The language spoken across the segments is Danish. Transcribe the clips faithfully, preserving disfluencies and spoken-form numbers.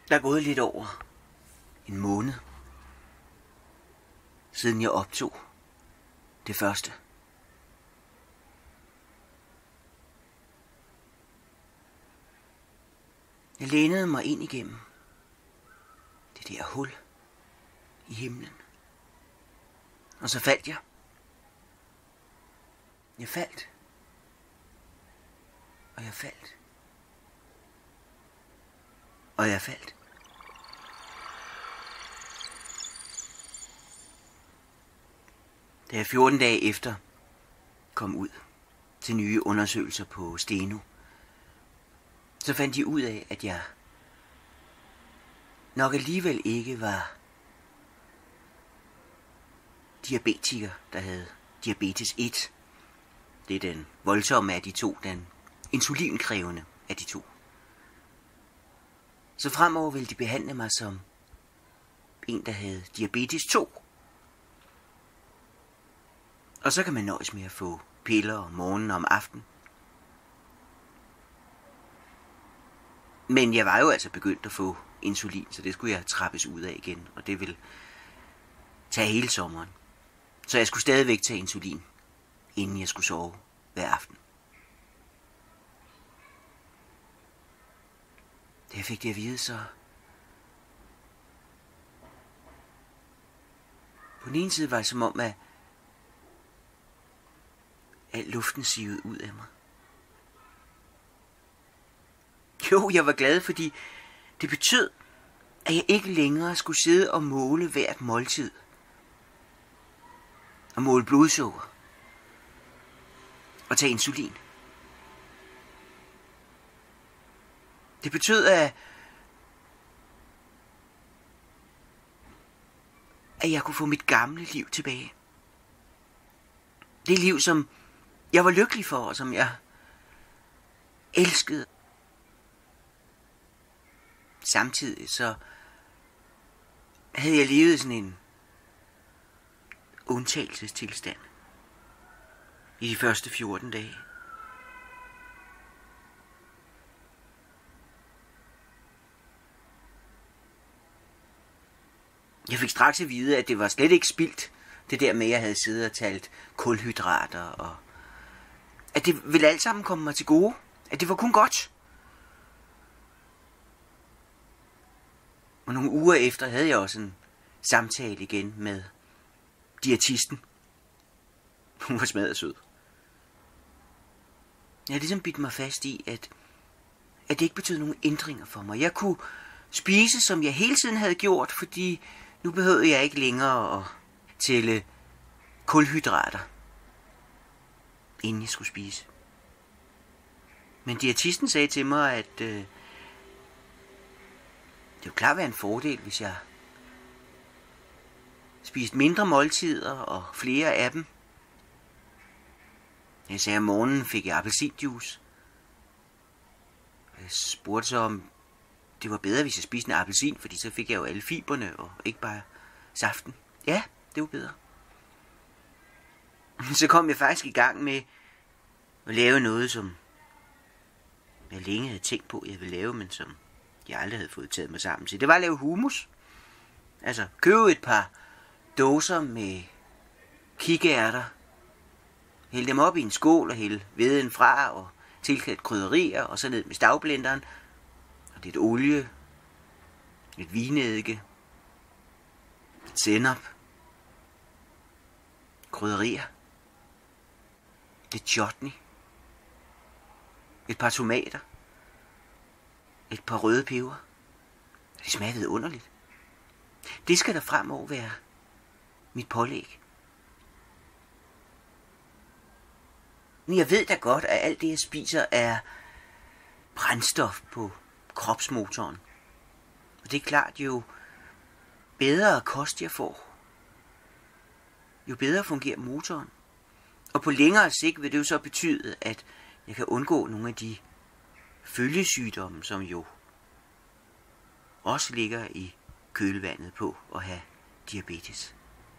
Der er gået lidt over en måned, siden jeg optog det første. Jeg lænede mig ind igennem det der hul i himlen. Og så faldt jeg. Jeg faldt. Og jeg faldt. Og jeg faldt. Da jeg fjorten dage efter kom ud til nye undersøgelser på Steno, så fandt de ud af, at jeg nok alligevel ikke var diabetiker, der havde diabetes et. Det er den voldsomme af de to, den insulinkrævende af de to. Så fremover ville de behandle mig som en, der havde diabetes to. Og så kan man nøjes med at få piller om morgenen og om aftenen. Men jeg var jo altså begyndt at få insulin, så det skulle jeg trappes ud af igen, og det ville tage hele sommeren. Så jeg skulle stadigvæk tage insulin, inden jeg skulle sove hver aften. Da jeg fik det at vide, så på den ene side var det som om, at al luften sivede ud af mig. Jo, jeg var glad, fordi det betød, at jeg ikke længere skulle sidde og måle hvert måltid. Og måle blodsukker. Og tage insulin. Det betød, at, at jeg kunne få mit gamle liv tilbage. Det liv, som jeg var lykkelig for, og som jeg elskede. Samtidig så havde jeg levet sådan en undtagelsestilstand i de første fjorten dage. Jeg fik straks at vide, at det var slet ikke spildt, det der med, at jeg havde siddet og talt kulhydrater, og at det ville alt sammen komme mig til gode, at det var kun godt. Og nogle uger efter havde jeg også en samtale igen med diætisten. Hun var smadret sød. Jeg havde ligesom bidt mig fast i, at, at det ikke betød nogen ændringer for mig. Jeg kunne spise, som jeg hele tiden havde gjort, fordi nu behøvede jeg ikke længere at tælle kulhydrater, inden jeg skulle spise. Men diætisten sagde til mig, at øh, det ville klart være en fordel, hvis jeg spiste mindre måltider og flere af dem. Jeg sagde, at om morgenen fik jeg appelsinjuice. Jeg spurgte så, om det var bedre, hvis jeg spiste en appelsin, fordi så fik jeg jo alle fiberne og ikke bare saften. Ja, det var bedre. Så kom jeg faktisk i gang med at lave noget, som jeg længe havde tænkt på, jeg ville lave, men som jeg aldrig havde fået taget mig sammen til. Det var at lave hummus. Altså, købe et par dåser med kikærter, hælde dem op i en skål og hælde væden fra og tilklædt krydderier, og så ned med stavblenderen, og lidt olie, lidt vinedike, lidt sennep, krydderier, lidt chutney, et par tomater, et par røde peber. Det smager vidunderligt. Det skal der fremover være mit pålæg. Men jeg ved da godt, at alt det, jeg spiser, er brændstof på kropsmotoren. Og det er klart, jo bedre kost jeg får, jo bedre fungerer motoren. Og på længere sigt vil det jo så betyde, at jeg kan undgå nogle af de følgesygdomme, som jo også ligger i kølvandet på at have diabetes.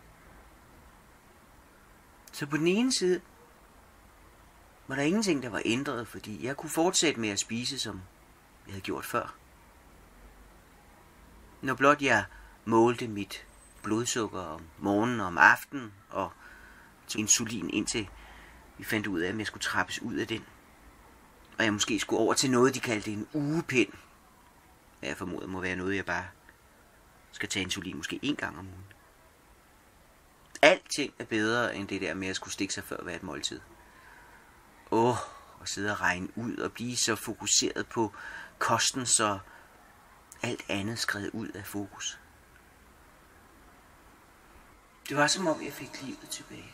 Så på den ene side var der ingenting, der var ændret, fordi jeg kunne fortsætte med at spise, som jeg havde gjort før. Når blot jeg målte mit blodsukker om morgenen og om aftenen og tog insulin indtil vi fandt ud af, at jeg skulle trappes ud af den. Og jeg måske skulle over til noget, de kaldte en ugepind. Jeg formoder må være noget, jeg bare skal tage insulin måske en gang om ugen. Alting er bedre end det der med at skulle stikke sig før hver et måltid. Åh, oh, at sidde og regne ud og blive så fokuseret på kosten, så alt andet skred ud af fokus. Det var som om jeg fik livet tilbage.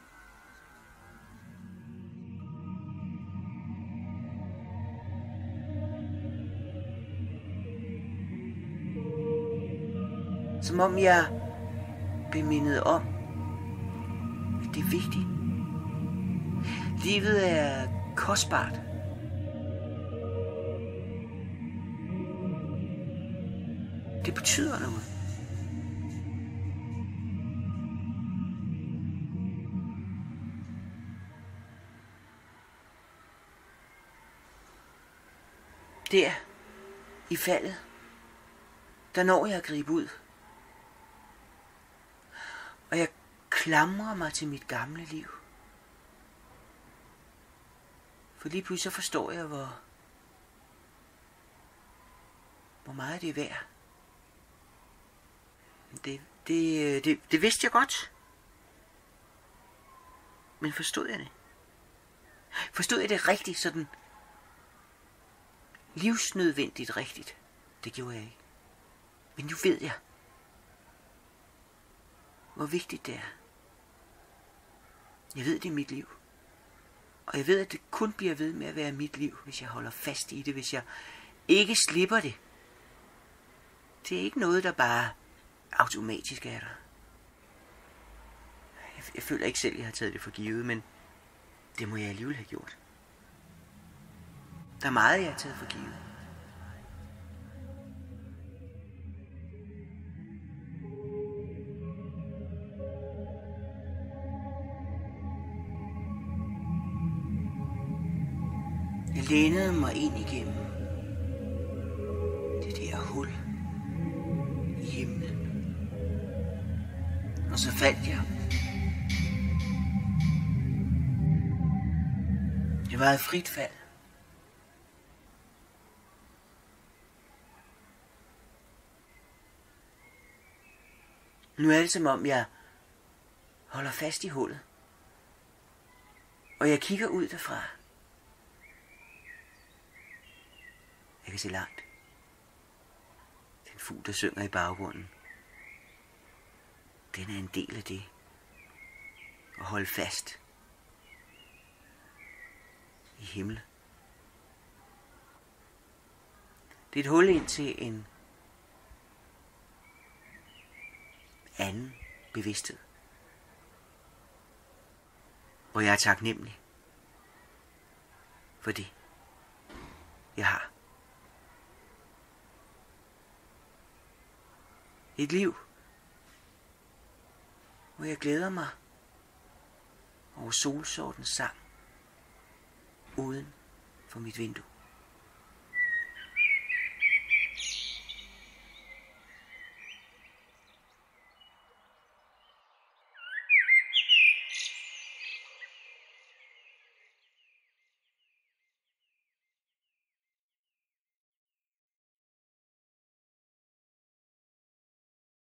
Som om jeg blev mindet om, at det er vigtigt. Livet er kostbart. Det betyder noget. Der, i faldet, der når jeg at gribe ud. Og jeg klamrer mig til mit gamle liv. For lige pludselig så forstår jeg, hvor, hvor meget det er værd. Det, det, det, det vidste jeg godt. Men forstod jeg det? Forstod jeg det rigtigt, sådan livsnødvendigt rigtigt? Det gjorde jeg ikke. Men nu ved jeg, hvor vigtigt det er. Jeg ved, det er mit liv. Og jeg ved, at det kun bliver ved med at være mit liv, hvis jeg holder fast i det, hvis jeg ikke slipper det. Det er ikke noget, der bare automatisk er der. Jeg, jeg føler ikke selv, at jeg har taget det for givet, men det må jeg alligevel have gjort. Der er meget, jeg har taget for givet. Jeg lænede mig ind igennem det der hul i himlen. Og så faldt jeg. Det var et frit fald. Nu er det som om jeg holder fast i hullet. Og jeg kigger ud derfra. Jeg kan se langt. Den fugl, der synger i baggrunden. Den er en del af det. At holde fast. I himlen. Det er et hul ind til en anden bevidsthed. Hvor jeg er taknemmelig for det, jeg har. Et liv, hvor jeg glæder mig over solsortens sang uden for mit vindue.